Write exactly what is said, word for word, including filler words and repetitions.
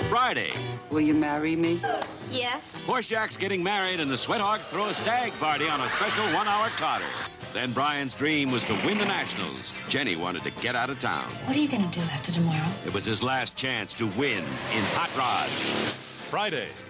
Friday. Will you marry me? Yes. Horseshack's getting married, and the Sweat Hogs throw a stag party on a special one-hour Carter. Then Brian's dream was to win the Nationals. Jenny wanted to get out of town. What are you going to do after tomorrow? It was his last chance to win in Hot Rod. Friday.